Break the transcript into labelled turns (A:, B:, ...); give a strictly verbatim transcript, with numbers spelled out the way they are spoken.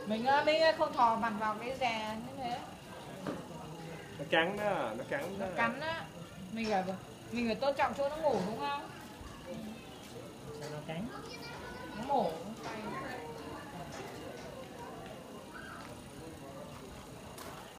A: Mình mình không thò mặt vào cái rè như thế.
B: Nó cắn đó, nó cắn đó.
A: Nó cắn á. Mình phải mình phải tôn trọng chỗ nó ngủ đúng không?
C: Sao nó cắn?